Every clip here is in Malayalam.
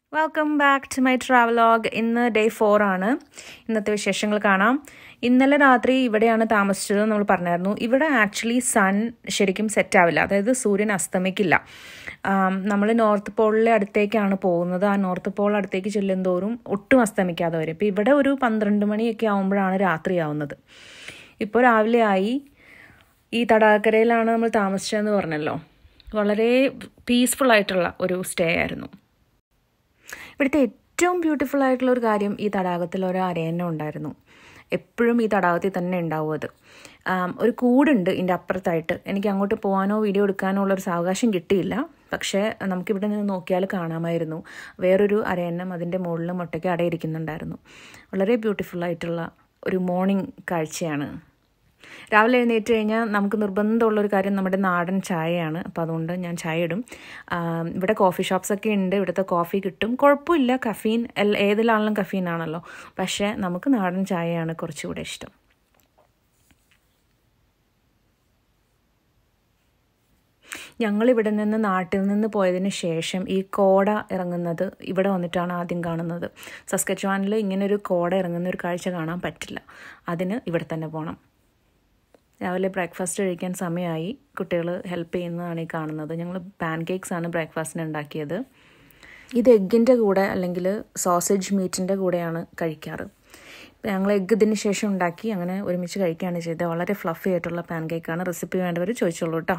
Welcome back to my travelogue. ഇന്ന് ഡേ 4 ആണ്. ഇന്നത്തെ വിശേഷങ്ങൾ കാണാം. ഇന്നലെ രാത്രി ഇവിടെയാണ് താമസിച്ചത് നമ്മൾ പറഞ്ഞായിരുന്നു. ഇവിടെ ആക്ച്വലി സൺ ശരിക്കും സെറ്റാവില്ല, അതായത് സൂര്യൻ അസ്തമിക്കില്ല. നമ്മൾ നോർത്ത് പോളിലെ അടുത്തേക്കാണ് പോകുന്നത്. ആ നോർത്ത് പോൾ അടുത്തേക്ക് ചെല്ലും തോറും ഒട്ടും അസ്തമിക്കാതെ വരും. ഇപ്പോൾ ഇവിടെ ഒരു 12 മണിയൊക്കെ ആകുമ്പോഴാണ് രാത്രിയാവുന്നത്. ഇപ്പോൾ രാവിലെ ആയി. ഈ തടാകക്കരയിലാണ് നമ്മൾ താമസിച്ചതെന്ന് പറഞ്ഞല്ലോ. വളരെ പീസ്ഫുൾ ആയിട്ടുള്ള ഒരു സ്റ്റേ ആയിരുന്നു. ഇവിടുത്തെ ഏറ്റവും ബ്യൂട്ടിഫുൾ ആയിട്ടുള്ള ഒരു കാര്യം ഈ തടാകത്തിൽ ഒരു അരയന്നം ഉണ്ടായിരുന്നു. എപ്പോഴും ഈ തടാകത്തിൽ തന്നെ ഉണ്ടാവും. അത് ഒരു കൂടുണ്ട് ഇതിൻ്റെ അപ്പുറത്തായിട്ട്. എനിക്ക് അങ്ങോട്ട് പോകാനോ വീഡിയോ എടുക്കാനോ ഉള്ളൊരു സാവകാശം കിട്ടിയില്ല. പക്ഷേ നമുക്കിവിടെ നിന്ന് നോക്കിയാൽ കാണാമായിരുന്നു. വേറൊരു അരയന്നം അതിൻ്റെ മുകളിൽ മുട്ടയ്ക്ക് അടയിരിക്കുന്നുണ്ടായിരുന്നു. വളരെ ബ്യൂട്ടിഫുൾ ആയിട്ടുള്ള ഒരു മോർണിംഗ് കാഴ്ചയാണ്. രാവിലെ എഴുന്നേറ്റ് കഴിഞ്ഞാൽ നമുക്ക് നിർബന്ധമുള്ളൊരു കാര്യം നമ്മുടെ നാടൻ ചായയാണ്. അപ്പോൾ അതുകൊണ്ട് ഞാൻ ചായ ഇടും. ഇവിടെ കോഫി ഷോപ്സൊക്കെ ഉണ്ട്. ഇവിടുത്തെ കോഫി കിട്ടും, കുഴപ്പമില്ല. കഫീൻ ഏതിലാണെങ്കിലും കഫീനാണല്ലോ. പക്ഷേ നമുക്ക് നാടൻ ചായയാണ് കുറച്ചുകൂടെ ഇഷ്ടം. ഞങ്ങളിവിടെ നിന്ന് നാട്ടിൽ നിന്ന് പോയതിന് ശേഷം ഈ കോട ഇറങ്ങുന്നത് ഇവിടെ വന്നിട്ടാണ് ആദ്യം കാണുന്നത്. സസ്കച്ചുവാനിൽ ഇങ്ങനൊരു കോട ഇറങ്ങുന്ന ഒരു കാഴ്ച കാണാൻ പറ്റില്ല. അതിന് ഇവിടെ തന്നെ പോകണം. രാവിലെ ബ്രേക്ക്ഫാസ്റ്റ് കഴിക്കാൻ സമയമായി. കുട്ടികൾ ഹെൽപ്പ് ചെയ്യുന്നതാണ് ഈ കാണുന്നത്. ഞങ്ങൾ പാൻ കേക്ക്സ് ആണ് ബ്രേക്ക്ഫാസ്റ്റിന് ഉണ്ടാക്കിയത്. ഇത് എഗ്ഗിൻ്റെ കൂടെ അല്ലെങ്കിൽ സോസേജ് മീറ്റിൻ്റെ കൂടെയാണ് കഴിക്കാറ്. ഞങ്ങൾ എഗ്ഗ് ഇതിന് ശേഷം ഉണ്ടാക്കി അങ്ങനെ ഒരുമിച്ച് കഴിക്കുകയാണ് ചെയ്തത്. വളരെ ഫ്ലഫി ആയിട്ടുള്ള പാൻ കേക്കാണ്. റെസിപ്പി വേണ്ടവർ ചോദിച്ചോളൂ കേട്ടോ.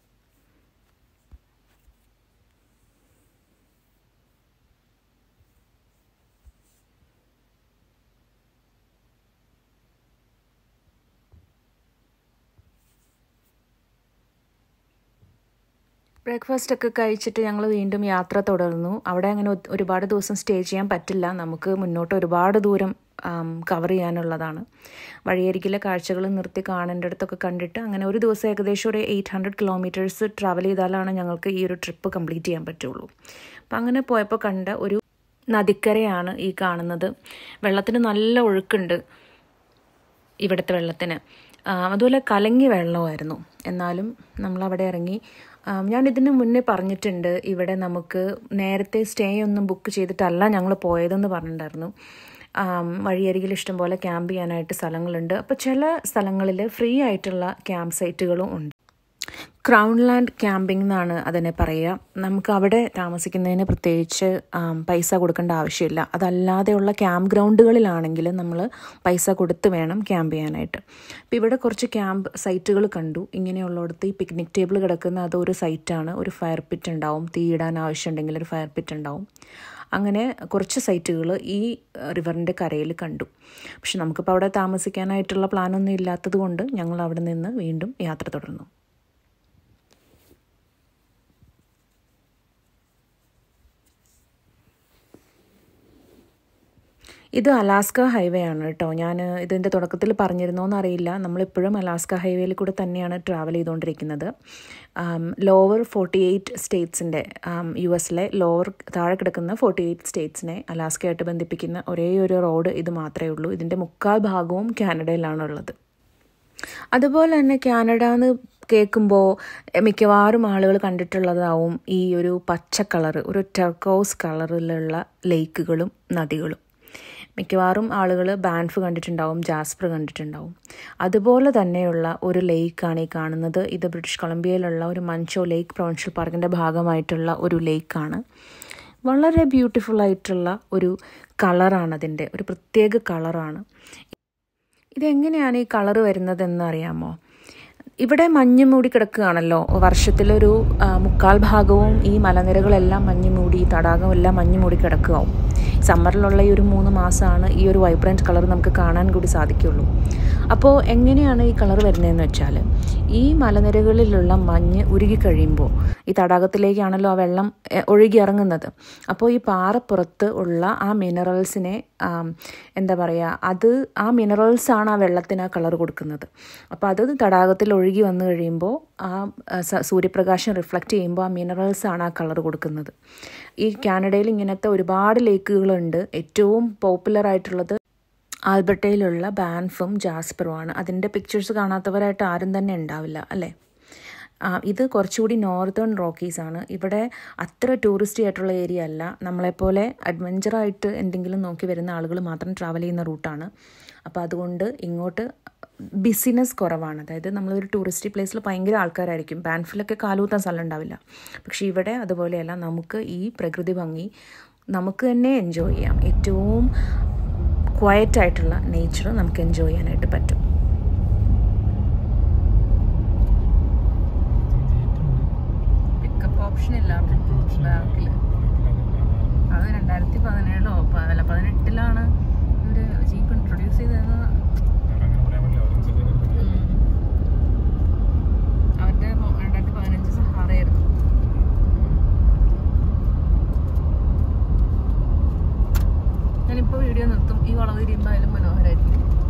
ബ്രേക്ക്ഫാസ്റ്റൊക്കെ കഴിച്ചിട്ട് ഞങ്ങൾ വീണ്ടും യാത്ര തുടർന്നു. അവിടെ അങ്ങനെ ഒരുപാട് ദിവസം സ്റ്റേ ചെയ്യാൻ പറ്റില്ല. നമുക്ക് മുന്നോട്ട് ഒരുപാട് ദൂരം കവർ ചെയ്യാനുള്ളതാണ്. വഴിയരികിലെ കാഴ്ചകൾ നിർത്തി കാണേണ്ടടുത്തൊക്കെ കണ്ടിട്ട് അങ്ങനെ ഒരു ദിവസം ഏകദേശം ഒരു 800 കിലോമീറ്റേഴ്സ് ട്രാവൽ ചെയ്താലാണ് ഞങ്ങൾക്ക് ഈ ഒരു ട്രിപ്പ് കംപ്ലീറ്റ് ചെയ്യാൻ പറ്റുള്ളൂ. അപ്പം അങ്ങനെ പോയപ്പോൾ കണ്ട ഒരു നദിക്കരയാണ് ഈ കാണുന്നത്. വെള്ളത്തിന് നല്ല ഒഴുക്കുണ്ട് ഇവിടുത്തെ വെള്ളത്തിന്. അതുപോലെ കലങ്ങിയ വെള്ളമായിരുന്നു. എന്നാലും നമ്മളവിടെ ഇറങ്ങി. ഞാൻ ഇതിന് മുന്നേ പറഞ്ഞിട്ടുണ്ട്, ഇവിടെ നമുക്ക് നേരത്തെ സ്റ്റേ ഒന്നും ബുക്ക് ചെയ്തിട്ടല്ല ഞങ്ങൾ പോയതെന്ന് പറഞ്ഞിട്ടുണ്ടായിരുന്നു. വഴിയരികിൽ ഇഷ്ടംപോലെ ക്യാമ്പ് ചെയ്യാനായിട്ട് സ്ഥലങ്ങളുണ്ട്. അപ്പോൾ ചില സ്ഥലങ്ങളിൽ ഫ്രീ ആയിട്ടുള്ള ക്യാമ്പ് സൈറ്റുകളും ഉണ്ട്. ക്രൗൺ ലാൻഡ് ക്യാമ്പിംഗ് എന്നാണ് അതിനെ പറയുക. നമുക്ക് അവിടെ താമസിക്കുന്നതിന് പ്രത്യേകിച്ച് പൈസ കൊടുക്കേണ്ട ആവശ്യമില്ല. അതല്ലാതെയുള്ള ക്യാമ്പ് ഗ്രൗണ്ടുകളിലാണെങ്കിൽ നമ്മൾ പൈസ കൊടുത്ത് വേണം ക്യാമ്പ് ചെയ്യാനായിട്ട്. അപ്പോൾ ഇവിടെ കുറച്ച് ക്യാമ്പ് സൈറ്റുകൾ കണ്ടു. ഇങ്ങനെയുള്ളിടത്ത് ഈ പിക്നിക് ടേബിൾ കിടക്കുന്ന അതൊരു സൈറ്റാണ്. ഒരു ഫയർ പിറ്റ് ഉണ്ടാവും. തീയിടാൻ ആവശ്യമുണ്ടെങ്കിൽ ഒരു ഫയർ പിറ്റ് ഉണ്ടാവും. അങ്ങനെ കുറച്ച് സൈറ്റുകൾ ഈ റിവറിൻ്റെ കരയിൽ കണ്ടു. പക്ഷെ നമുക്കിപ്പോൾ അവിടെ താമസിക്കാനായിട്ടുള്ള പ്ലാനൊന്നും ഇല്ലാത്തത് കൊണ്ട് ഞങ്ങൾ അവിടെ നിന്ന് വീണ്ടും യാത്ര തുടർന്നു. ഇത് അലാസ്ക ഹൈവേ ആണ് കേട്ടോ. ഞാൻ ഇതിൻ്റെ തുടക്കത്തിൽ പറഞ്ഞിരുന്നോന്ന് അറിയില്ല. നമ്മളിപ്പോഴും അലാസ്ക ഹൈവേയിൽ കൂടെ തന്നെയാണ് ട്രാവൽ ചെയ്തുകൊണ്ടിരിക്കുന്നത്. ലോവർ 48 സ്റ്റേറ്റ്സിൻ്റെ US താഴെ കിടക്കുന്ന 48 സ്റ്റേറ്റ്സിനെ അലാസ്കയായിട്ട് ബന്ധിപ്പിക്കുന്ന ഒരേ ഒരു റോഡ് ഇത് മാത്രമേ ഉള്ളൂ. ഇതിൻ്റെ 3/4 ഭാഗവും കാനഡയിലാണുള്ളത്. അതുപോലെ തന്നെ കാനഡ എന്ന് കേൾക്കുമ്പോൾ മിക്കവാറും ആളുകൾ കണ്ടിട്ടുള്ളതാവും ഈ ഒരു പച്ച കളറ്, ഒരു ടെർക്കോസ് കളറിലുള്ള ലേക്കുകളും നദികളും. മിക്കവാറും ആളുകൾ ബാൻഫ് കണ്ടിട്ടുണ്ടാവും, ജാസ്പർ കണ്ടിട്ടുണ്ടാവും. അതുപോലെ തന്നെയുള്ള ഒരു ലേക്കാണ് ഈ കാണുന്നത്. ഇത് ബ്രിട്ടീഷ് കൊളംബിയയിലുള്ള ഒരു മൻചോ ലേക്ക് പ്രൊവിൻഷ്യൽ പാർക്കിൻ്റെ ഭാഗമായിട്ടുള്ള ഒരു ലേക്കാണ്. വളരെ ബ്യൂട്ടിഫുൾ ആയിട്ടുള്ള ഒരു കളറാണ് അതിൻ്റെ, ഒരു പ്രത്യേക കളറാണ്. ഇതെങ്ങനെയാണ് ഈ കളറ് വരുന്നതെന്ന് അറിയാമോ? ഇവിടെ മഞ്ഞ് മൂടി കിടക്കുകയാണല്ലോ. വർഷത്തിലൊരു 3/4 ഭാഗവും ഈ മലനിരകളെല്ലാം മഞ്ഞ് മൂടി, തടാകം എല്ലാം മഞ്ഞ് മൂടി കിടക്കുകയാവും. സമ്മറിലുള്ള ഈ ഒരു 3 മാസമാണ് ഈ ഒരു വൈബ്രൻറ്റ് കളർ നമുക്ക് കാണാൻ കൂടി സാധിക്കുള്ളൂ. അപ്പോൾ എങ്ങനെയാണ് ഈ കളർ വരുന്നതെന്ന് വെച്ചാൽ, ഈ മലനിരകളിലുള്ള മഞ്ഞ് ഉരുകിക്കഴിയുമ്പോൾ ഈ തടാകത്തിലേക്കാണല്ലോ ആ വെള്ളം ഒഴുകി ഇറങ്ങുന്നത്. അപ്പോൾ ഈ പാറപ്പുറത്ത് ഉള്ള ആ മിനറൽസിനെ എന്താ പറയുക, ആ മിനറൽസാണ് ആ വെള്ളത്തിന് ആ കളർ കൊടുക്കുന്നത്. അപ്പോൾ അത് തടാകത്തിൽ ഒഴുകി വന്നു കഴിയുമ്പോൾ ആ സൂര്യപ്രകാശം റിഫ്ലക്റ്റ് ചെയ്യുമ്പോൾ ആ മിനറൽസാണ് ആ കളർ കൊടുക്കുന്നത്. ഈ കാനഡയിൽ ഇങ്ങനത്തെ ഒരുപാട് ലേക്കുകളുണ്ട്. ഏറ്റവും പോപ്പുലർ ആയിട്ടുള്ളത് ആൽബർട്ടയിലുള്ള ബാൻഫും ജാസ്പറുമാണ്. അതിൻ്റെ പിക്ചേഴ്സ് കാണാത്തവരായിട്ട് ആരും തന്നെ ഉണ്ടാവില്ല അല്ലേ? ഇത് കുറച്ചുകൂടി നോർത്തേൺ റോക്കീസാണ്. ഇവിടെ അത്ര ടൂറിസ്റ്റി ആയിട്ടുള്ള ഏരിയ അല്ല. നമ്മളെപ്പോലെ അഡ്വഞ്ചറായിട്ട് എന്തെങ്കിലും നോക്കി വരുന്ന ആളുകൾ മാത്രം ട്രാവൽ ചെയ്യുന്ന റൂട്ടാണ്. അപ്പോൾ അതുകൊണ്ട് ഇങ്ങോട്ട് ബിസിനസ് കുറവാണ്. അതായത് നമ്മളൊരു ടൂറിസ്റ്റ് പ്ലേസിൽ ഭയങ്കര ആൾക്കാരായിരിക്കും. ബാൻഫിലൊക്കെ കാലൂത്താൻ സ്ഥലം ഉണ്ടാവില്ല. പക്ഷേ ഇവിടെ അതുപോലെയല്ല. നമുക്ക് ഈ പ്രകൃതി ഭംഗി നമുക്ക് തന്നെ എൻജോയ് ചെയ്യാം. ഏറ്റവും ക്വയറ്റായിട്ടുള്ള നേച്ചർ നമുക്ക് എൻജോയ് ചെയ്യാനായിട്ട് പറ്റും. പിക്കപ്പ് ഓപ്ഷൻ ഇല്ല ബാക്കിൽ. അത് 2017 അല്ല 2018 ഇവർ ജീപ്പ് ഇൻട്രൊഡ്യൂസ് ചെയ്തത്. അവരുടെ 2015 സഹാറയായിരുന്നു. ഞാനിപ്പോൾ വീഡിയോ നിർത്തും. ഈ വളവ് തിരിയുമ്പോഴായാലും മനോഹരമായിരിക്കും.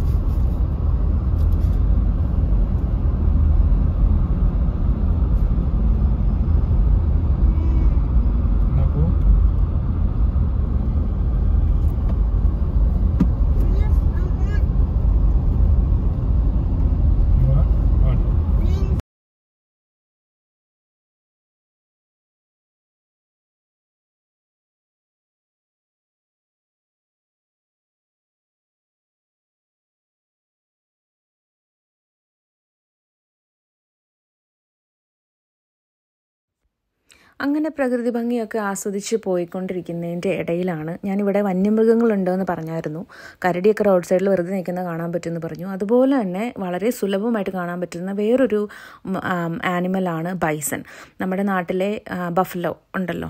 അങ്ങനെ പ്രകൃതി ഭംഗിയൊക്കെ ആസ്വദിച്ച് പോയിക്കൊണ്ടിരിക്കുന്നതിൻ്റെ ഇടയിലാണ് ഞാനിവിടെ വന്യമൃഗങ്ങളുണ്ടെന്ന് പറഞ്ഞായിരുന്നു. കരടിയൊക്കെ റോഡ് സൈഡിൽ വെറുതെ നിൽക്കുന്നത് കാണാൻ പറ്റുമെന്ന് പറഞ്ഞു. അതുപോലെ തന്നെ വളരെ സുലഭമായിട്ട് കാണാൻ പറ്റുന്ന വേറൊരു ആനിമലാണ് ബൈസൺ. നമ്മുടെ നാട്ടിലെ ബഫലോ ഉണ്ടല്ലോ,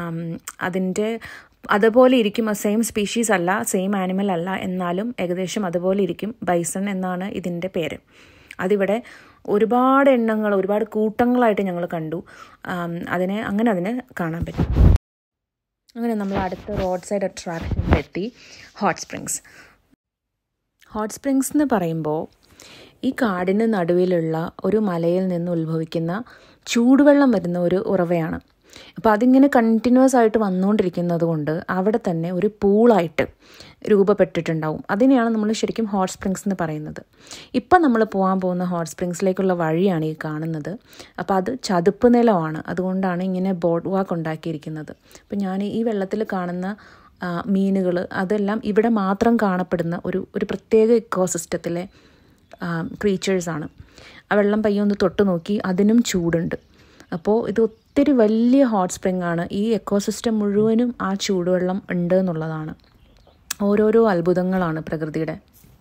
അതുപോലെ ഇരിക്കും. സെയിം സ്പീഷീസ് അല്ല, സെയിം ആനിമൽ അല്ല, എന്നാലും ഏകദേശം അതുപോലെ ഇരിക്കും. ബൈസൺ എന്നാണ് ഇതിൻ്റെ പേര്. അതിവിടെ ഒരുപാട് എണ്ണങ്ങൾ, ഒരുപാട് കൂട്ടങ്ങളായിട്ട് ഞങ്ങൾ കണ്ടു. അതിനെ കാണാൻ പറ്റും. അങ്ങനെ നമ്മൾ അടുത്ത റോഡ് സൈഡ് അട്രാക്ഷനിലെത്തി, ഹോട്ട് സ്പ്രിങ്സ്. ഹോട്ട് സ്പ്രിങ്സ് എന്ന് പറയുമ്പോൾ ഈ കാടിന് നടുവിലുള്ള ഒരു മലയിൽ നിന്ന് ഉത്ഭവിക്കുന്ന ചൂടുവെള്ളം വരുന്ന ഒരു ഉറവയാണ്. അപ്പോൾ അതിങ്ങനെ കണ്ടിന്യൂസ് ആയിട്ട് വന്നുകൊണ്ടിരിക്കുന്നത് കൊണ്ട് അവിടെ തന്നെ ഒരു പൂളായിട്ട് രൂപപ്പെട്ടിട്ടുണ്ടാവും. അതിനെയാണ് നമ്മൾ ശരിക്കും ഹോട്ട് സ്പ്രിങ്സ് എന്ന് പറയുന്നത്. ഇപ്പം നമ്മൾ പോകാൻ പോകുന്ന ഹോട്ട് സ്പ്രിങ്സിലേക്കുള്ള വഴിയാണ് ഈ കാണുന്നത്. അപ്പോൾ അത് ചതുപ്പ് നിലമാണ്. അതുകൊണ്ടാണ് ഇങ്ങനെ ബോർഡ് വാക്ക് ഉണ്ടാക്കിയിരിക്കുന്നത്. അപ്പോൾ ഞാൻ ഈ വെള്ളത്തിൽ കാണുന്ന മീനുകൾ അതെല്ലാം ഇവിടെ മാത്രം കാണപ്പെടുന്ന ഒരു പ്രത്യേക ഇക്കോസിസ്റ്റത്തിലെ ക്രീച്ചേഴ്സാണ്. ആ വെള്ളം പയ്യൊന്ന് തൊട്ട് നോക്കി, അതിനും ചൂടുണ്ട്. അപ്പോൾ ഇത് ഒത്തിരി വലിയ ഹോട്ട് സ്പ്രിംഗ് ആണ്. ഈ എക്കോസിസ്റ്റം മുഴുവനും ആ ചൂടുവെള്ളം ഉണ്ട് എന്നുള്ളതാണ്. ഓരോരോ അത്ഭുതങ്ങളാണ് പ്രകൃതിയുടെ.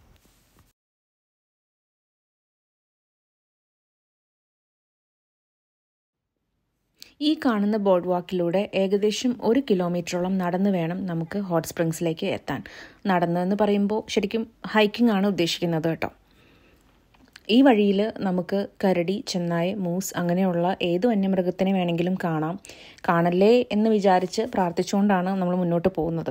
ഈ കാണുന്ന ബോർഡ് വാക്കിലൂടെ ഏകദേശം 1 കിലോമീറ്ററോളം നടന്നു വേണം നമുക്ക് ഹോട്ട് സ്പ്രിങ്സിലേക്ക് എത്താൻ. നടന്നെന്ന് പറയുമ്പോൾ ശരിക്കും ഹൈക്കിംഗ് ആണ് ഉദ്ദേശിക്കുന്നത് കേട്ടോ. ഈ വഴിയിൽ നമുക്ക് കരടി, ചെന്നായ്, മൂസ് അങ്ങനെയുള്ള ഏത് വന്യമൃഗത്തിനെ വേണമെങ്കിലും കാണാം. കാണല്ലേ എന്ന് വിചാരിച്ച് പ്രാർത്ഥിച്ചുകൊണ്ടാണ് നമ്മൾ മുന്നോട്ട് പോകുന്നത്.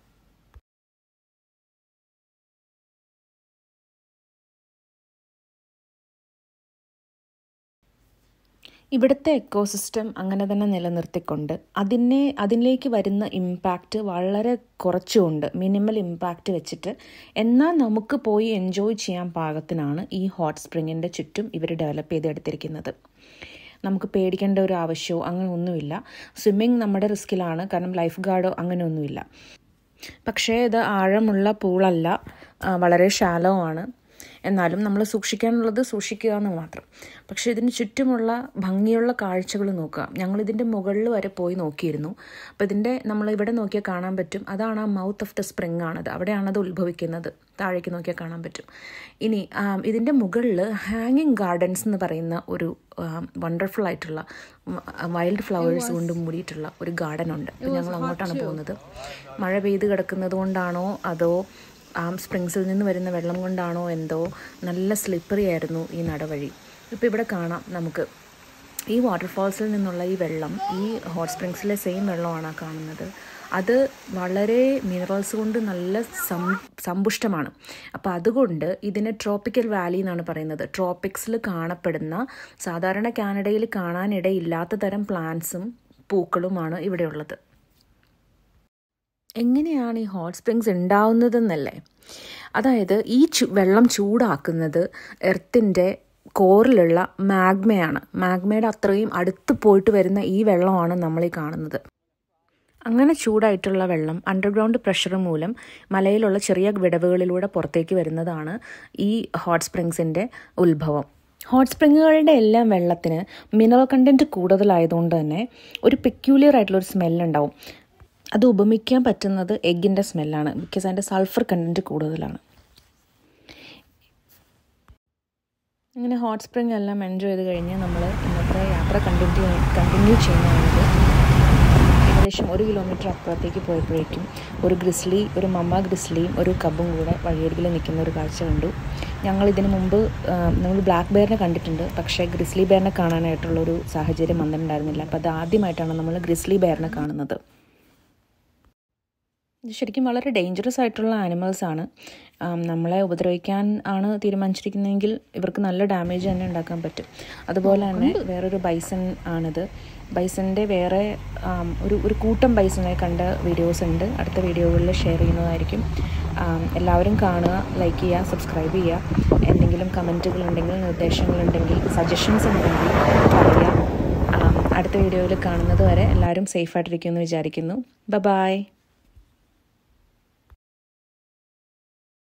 ഇവിടുത്തെ എക്കോസിസ്റ്റം അങ്ങനെ തന്നെ നിലനിർത്തിക്കൊണ്ട് അതിലേക്ക് വരുന്ന ഇമ്പാക്റ്റ് വളരെ കുറച്ചുകൊണ്ട്, മിനിമൽ ഇമ്പാക്റ്റ് വെച്ചിട്ട്, എന്നാൽ നമുക്ക് പോയി എൻജോയ് ചെയ്യാൻ പാകത്തിനാണ് ഈ ഹോട്ട് സ്പ്രിങ്ങിൻ്റെ ചുറ്റും ഇവർ ഡെവലപ്പ് ചെയ്തെടുത്തിരിക്കുന്നത്. നമുക്ക് പേടിക്കേണ്ട ഒരു ആവശ്യമോ അങ്ങനെ ഒന്നുമില്ല. സ്വിമ്മിങ് നമ്മുടെ റിസ്കിലാണ്, കാരണം ലൈഫ് ഗാർഡോ അങ്ങനെ ഒന്നുമില്ല. പക്ഷേ ഇത് ആഴമുള്ള പൂളല്ല, വളരെ ഷാലോ ആണ്. എന്നാലും നമ്മൾ സൂക്ഷിക്കാനുള്ളത് സൂക്ഷിക്കുക എന്ന് മാത്രം. പക്ഷേ ഇതിന് ചുറ്റുമുള്ള ഭംഗിയുള്ള കാഴ്ചകൾ നോക്കുക. ഞങ്ങളിതിൻ്റെ മുകളിൽ വരെ പോയി നോക്കിയിരുന്നു. അപ്പോൾ നമ്മളിവിടെ നോക്കിയാൽ കാണാൻ പറ്റും, അതാണ് ആ മൗത്ത് ഓഫ് ദ സ്പ്രിങ് ആണത്. അവിടെയാണത് ഉത്ഭവിക്കുന്നത്. താഴേക്ക് നോക്കിയാൽ കാണാൻ പറ്റും. ഇനി ഇതിൻ്റെ മുകളിൽ ഹാങ്ങിങ് ഗാർഡൻസ് എന്ന് പറയുന്ന ഒരു വണ്ടർഫുൾ ആയിട്ടുള്ള വൈൽഡ് ഫ്ലവേഴ്സ് കൊണ്ട് മൂടിയിട്ടുള്ള ഒരു ഗാർഡൻ ഉണ്ട്. അപ്പോൾ ഞങ്ങൾ അങ്ങോട്ടാണ് പോകുന്നത്. മഴ പെയ്ത് കിടക്കുന്നത് കൊണ്ടാണോ അതോ സ്പ്രിങ്സിൽ നിന്ന് വരുന്ന വെള്ളം കൊണ്ടാണോ എന്തോ നല്ല സ്ലിപ്പറി ആയിരുന്നു ഈ നടവഴി. ഇപ്പോൾ ഇവിടെ കാണാം നമുക്ക് ഈ വാട്ടർഫാൾസിൽ നിന്നുള്ള ഈ വെള്ളം, ഈ ഹോട്ട് സ്പ്രിങ്സിലെ സെയിം വെള്ളമാണ് കാണുന്നത്. അത് വളരെ മിനറൽസ് കൊണ്ട് നല്ല സമ്പുഷ്ടമാണ്. അപ്പോൾ അതുകൊണ്ട് ഇതിനെ ട്രോപ്പിക്കൽ വാലി എന്നാണ് പറയുന്നത്. ട്രോപ്പിക്സിൽ കാണപ്പെടുന്ന, സാധാരണ കാനഡയിൽ കാണാനിടയില്ലാത്ത തരം പ്ലാന്റ്സും പൂക്കളുമാണ് ഇവിടെയുള്ളത്. എങ്ങനെയാണ് ഈ ഹോട്ട് സ്പ്രിങ്സ് ഉണ്ടാവുന്നതെന്നല്ലേ? അതായത് ഈ വെള്ളം ചൂടാക്കുന്നത് എർത്തിൻ്റെ കോറിലുള്ള മാഗ്മയാണ്. മാഗ്മയുടെ അത്രയും അടുത്ത് പോയിട്ട് വരുന്ന ഈ വെള്ളമാണ് നമ്മൾ ഈ കാണുന്നത്. അങ്ങനെ ചൂടായിട്ടുള്ള വെള്ളം അണ്ടർഗ്രൗണ്ട് പ്രഷർ മൂലം മലയിലുള്ള ചെറിയ വിടവുകളിലൂടെ പുറത്തേക്ക് വരുന്നതാണ് ഈ ഹോട്ട് സ്പ്രിങ്സിൻ്റെ ഉത്ഭവം. ഹോട്ട് സ്പ്രിങ്ങുകളുടെ എല്ലാം വെള്ളത്തിന് മിനറൽ കണ്ടൻറ്റ് കൂടുതലായതുകൊണ്ട് തന്നെ ഒരു പെക്യൂലിയർ ആയിട്ടുള്ളൊരു സ്മെല്ലുണ്ടാവും. അത് ഉപമിക്കാൻ പറ്റുന്നത് എഗ്ഗിൻ്റെ സ്മെല്ലാണ്. ബിക്കോസ് അതിൻ്റെ സൾഫർ കണ്ടൻറ്റ് കൂടുതലാണ്. അങ്ങനെ ഹോട്ട് സ്പ്രിങ് എല്ലാം എൻജോയ് ചെയ്ത് കഴിഞ്ഞ് നമ്മൾ ഇന്നത്തെ യാത്ര കണ്ടിന്യൂ ചെയ്യുന്നത് ഏകദേശം 1 കിലോമീറ്റർ അപ്പുറത്തേക്ക് പോയപ്പോഴേക്കും ഒരു മമ്മ ഗ്രിസ്ലിയും ഒരു കബും കൂടെ വഴിയരികിൽ നിൽക്കുന്ന ഒരു കാഴ്ച കണ്ടു. ഞങ്ങളിതിനു മുമ്പ് നമ്മൾ ബ്ലാക്ക് ബെയറിനെ കണ്ടിട്ടുണ്ട്, പക്ഷേ ഗ്രിസ്ലി ബെയറിനെ കാണാനായിട്ടുള്ളൊരു സാഹചര്യം വന്നിട്ടുണ്ടായിരുന്നില്ല. അപ്പോൾ അത് ആദ്യമായിട്ടാണ് നമ്മൾ ഗ്രിസ്ലി ബെയറിനെ കാണുന്നത്. ഇത് ശരിക്കും വളരെ ഡേഞ്ചറസ് ആയിട്ടുള്ള ആനിമൽസാണ്. നമ്മളെ ഉപദ്രവിക്കാൻ ആണ് തീരുമാനിച്ചിരിക്കുന്നതെങ്കിൽ ഇവർക്ക് നല്ല ഡാമേജ് തന്നെ ഉണ്ടാക്കാൻ പറ്റും. അതുപോലെ തന്നെ വേറൊരു ബൈസൺ ആണിത്. ബൈസൻ്റെ വേറെ ഒരു കൂട്ടം ബൈസണെ കണ്ട വീഡിയോസ് ഉണ്ട്. അടുത്ത വീഡിയോകളിൽ ഷെയർ ചെയ്യുന്നതായിരിക്കും. എല്ലാവരും കാണുക, ലൈക്ക് ചെയ്യുക, സബ്സ്ക്രൈബ് ചെയ്യുക. എന്തെങ്കിലും കമൻറ്റുകളുണ്ടെങ്കിൽ, നിർദ്ദേശങ്ങളുണ്ടെങ്കിൽ, സജഷൻസ് ഉണ്ടെങ്കിൽ പറയുക. അടുത്ത വീഡിയോയിൽ കാണുന്നത് വരെ എല്ലാവരും സേഫായിട്ടിരിക്കുമെന്ന് വിചാരിക്കുന്നു. ബൈ.